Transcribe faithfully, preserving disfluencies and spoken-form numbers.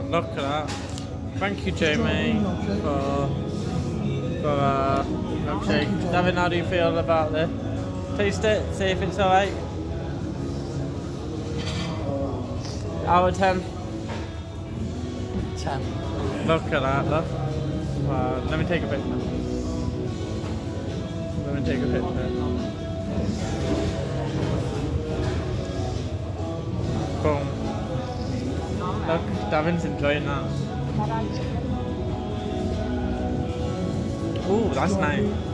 Look at that. Thank you, Jamie, for for uh, milkshake. Davin, how do you feel about this? Taste it, see if it's alright. Out of ten. ten. Look at that, look. Wow. Let me take a picture. Let me take a picture. Boom. Look, Davin's enjoying that. Ooh, that's nice.